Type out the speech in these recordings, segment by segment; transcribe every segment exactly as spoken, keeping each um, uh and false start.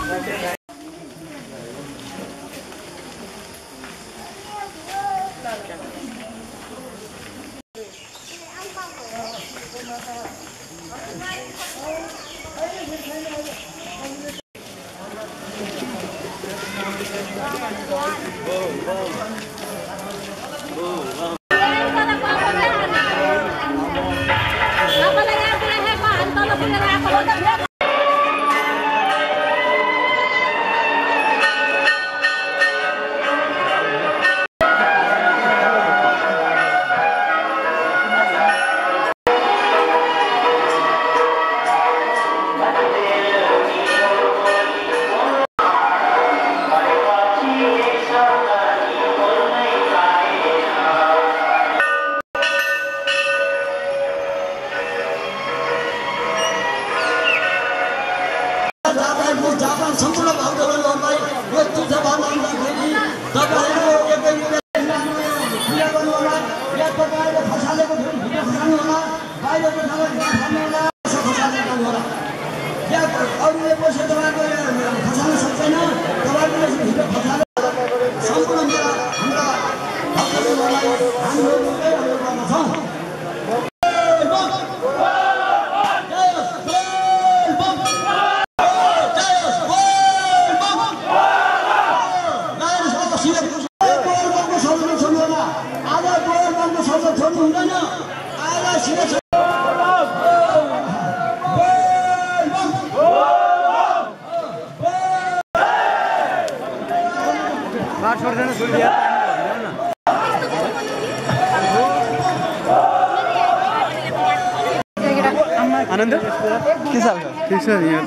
आनंद के साल का ठीक है यार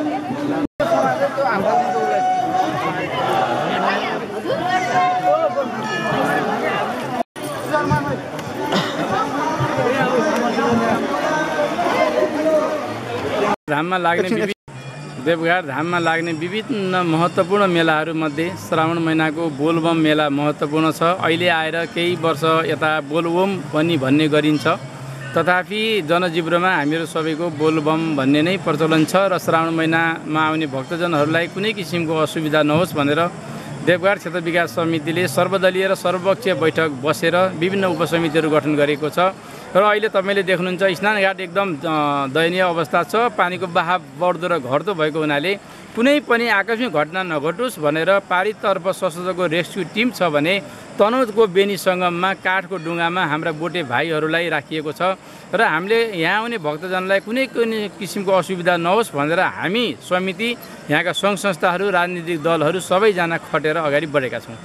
धाममा लाग्ने देवघाट धाममा लाग्ने विभिन्न महत्त्वपूर्ण मेलाहरूमध्ये श्रावण महिनाको बोलबम मेला महत्त्वपूर्ण छ। अहिले आएर केही वर्ष यता बोलबम पनि भन्ने गरिन्छ, तथापि जनजीवनमा हामीहरू सबैको बोलबम भन्ने नै प्रचलन छ र श्रावण महिनामा आउने भक्तजनहरूलाई कुनै किसिमको असुविधा नहोस् भनेर देवघाट क्षेत्र विकास समितिले सर्वदलीय र सर्वपक्षीय बैठक बसेर विभिन्न उपसमितिहरू गठन गरेको छ र अहिले तपाईले देख्नुहुन्छ स्नानघाट एकदम दयनीय अवस्था छ। पानीको बहाव बढ्दो र घट्दो भएको हुनाले कुनै पनि आकस्मिक घटना नघटोस् भनेर पारितर्फ सशस्त्रको रेस्क्यु टिम छ भने तनहुँको बेनी सङ्गममा काठको डुङ्गामा हाम्रा बोटे भाइहरूलाई राखिएको छ र हामीले यहाँ आउने भक्तजनलाई कुनै कुनै किसिमको असुविधा नहोस् भनेर हामी समिति, यहाँका सङ्घ संस्थाहरू, राजनीतिक दलहरू सबैजना खटेर अगाडि बढेका छौँ।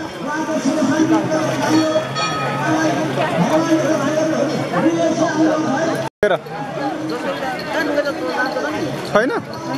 छैन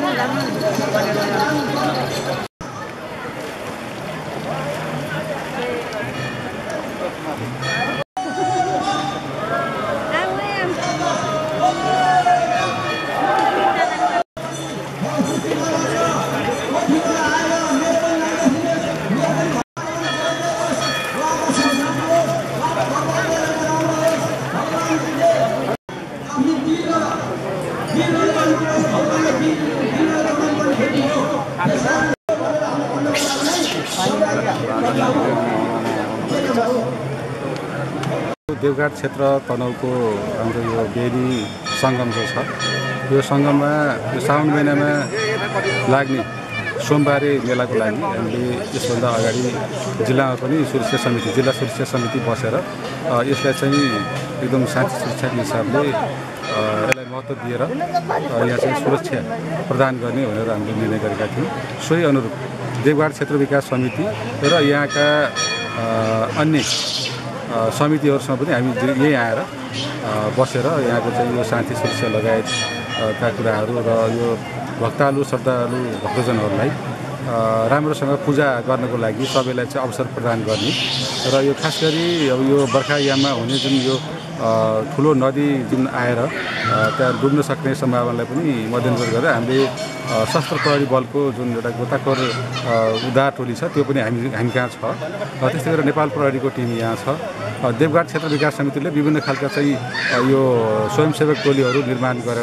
देवघाट क्षेत्र तनहुँको हाम्रो यो बेनी सङ्गम जो छ, यो सङ्गममा यो साउन महिनामा लाग्ने सोमबारे मेलाको लागि हामीले यसभन्दा अगाडि जिल्लामा पनि सुरक्षा समिति जिल्ला सुरक्षा समिति बसेर यसलाई चाहिँ एकदम शान्ति सुरक्षाको हिसाबले यसलाई महत्त्व दिएर यहाँ चाहिँ सुरक्षा प्रदान गर्ने भनेर हामीले निर्णय गरेका थियौँ। सोही अनुरूप देवघाट क्षेत्र विकास समिति र यहाँका अन्य समितिहरूसँग पनि हामी यहीँ आएर बसेर यहाँको चाहिँ यो शान्ति सुरक्षा लगायतका कुराहरू र यो भक्तालु श्रद्धालु भक्तजनहरूलाई राम्रोसँग पूजा गर्नको लागि सबैलाई चाहिँ अवसर प्रदान गर्ने र यो खास गरी अब यो बर्खायाममा हुने जुन यो ठुलो नदी जुन आएर त्यहाँ डुब्न सक्ने सम्भावनालाई पनि मध्यनजर गरेर हामीले सशस्त्र प्रहरी बलको जुन एउटा गोताखोर उद्धार टोली छ त्यो पनि हामी हामी कहाँ छ। त्यस्तै गरेर नेपाल प्रहरीको टिम यहाँ छ। देवघाट क्षेत्र विकास समितिले विभिन्न खालका चाहिँ यो स्वयंसेवक टोलीहरू निर्माण गरेर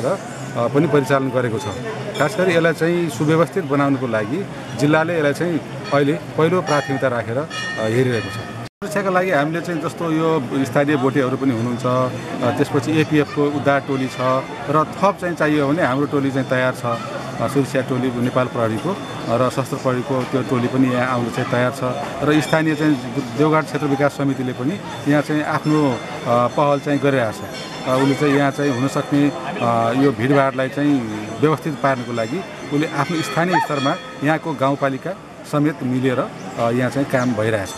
पनि परिचालन गरेको छ। खास गरी यसलाई चाहिँ सुव्यवस्थित बनाउनको लागि जिल्लाले यसलाई चाहिँ अहिले पहिलो प्राथमिकता राखेर हेरिरहेको छ। सुरक्षाका लागि हामीले चाहिँ जस्तो यो स्थानीय बोटेहरू पनि हुनुहुन्छ, त्यसपछि एपिएफको उद्धार टोली छ र थप चाहिँ चाहियो भने हाम्रो टोली चाहिँ तयार छ। सुरक्षा टोली नेपाल प्रहरीको र सशस्त्र प्रहरीको त्यो टोली पनि यहाँ आउनु चाहिँ तयार छ र स्थानीय चाहिँ देवघाट क्षेत्र विकास समितिले पनि यहाँ चाहिँ आफ्नो पहल चाहिँ गरिरहेछ। उसले चाहिँ यहाँ चाहिँ हुनसक्ने यो भिडभाडलाई चाहिँ व्यवस्थित पार्नको लागि उसले आफ्नो स्थानीय स्तरमा यहाँको गाउँपालिका समेत मिलेर यहाँ चाहिँ काम भइरहेछ।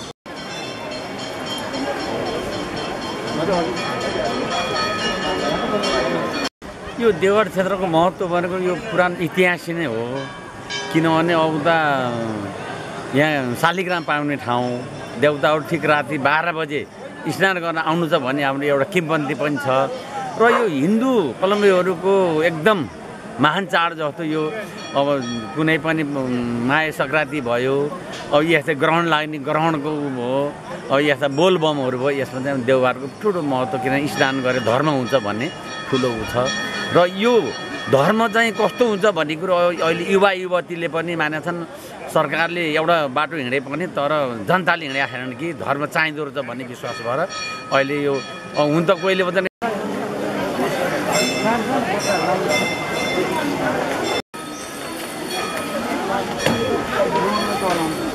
यो देवघाट क्षेत्रको महत्त्व भनेको यो पुरानो इतिहास नै हो, किनभने अब त यहाँ शालिग्राम पाउने ठाउँ, देवताहरू ठिक राति बाह्र बजे स्नान गर्न आउनु छ भन्ने हाम्रो एउटा किम्बन्दी पनि छ र यो हिन्दू कलम्बीहरूको एकदम महान चाड जस्तो यो अब कुनै पनि माया सङ्क्रान्ति भयो, अब यस्तै ग्रहण लाग्ने ग्रहणको भयो, अब यस्ता बोलबमहरू भयो, यसमा चाहिँ देवघाटको ठुलो महत्त्व किनभने स्नान गरे धर्म हुन्छ भन्ने ठुलो छ र यो धर्म चाहिँ कस्तो हुन्छ भन्ने कुरो अहिले युवा युवतीले पनि मानेछन्। सरकारले एउटा बाटो हिँडे पनि तर जनताले हिँडेका छैनन् कि धर्म चाहिँदो रहेछ भन्ने विश्वास भएर अहिले यो हुन त कोहीले भन्छ नि